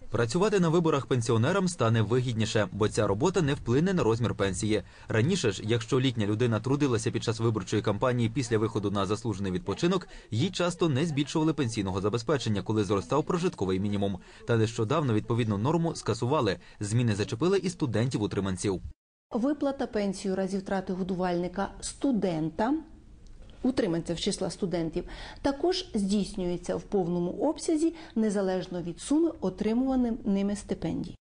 Працювати на виборах пенсіонерам стане вигідніше, бо ця робота не вплине на розмір пенсії. Раніше ж, якщо літня людина трудилася під час виборчої кампанії після виходу на заслужений відпочинок, їй часто не збільшували пенсійного забезпечення, коли зростав прожитковий мінімум. Та нещодавно відповідну норму скасували. Зміни зачепили і студентів-утриманців. Виплата пенсії у разі втрати годувальника студента, утриманця з числа студентів, також здійснюється в повному обсязі, незалежно від суми отримуваних ними стипендій.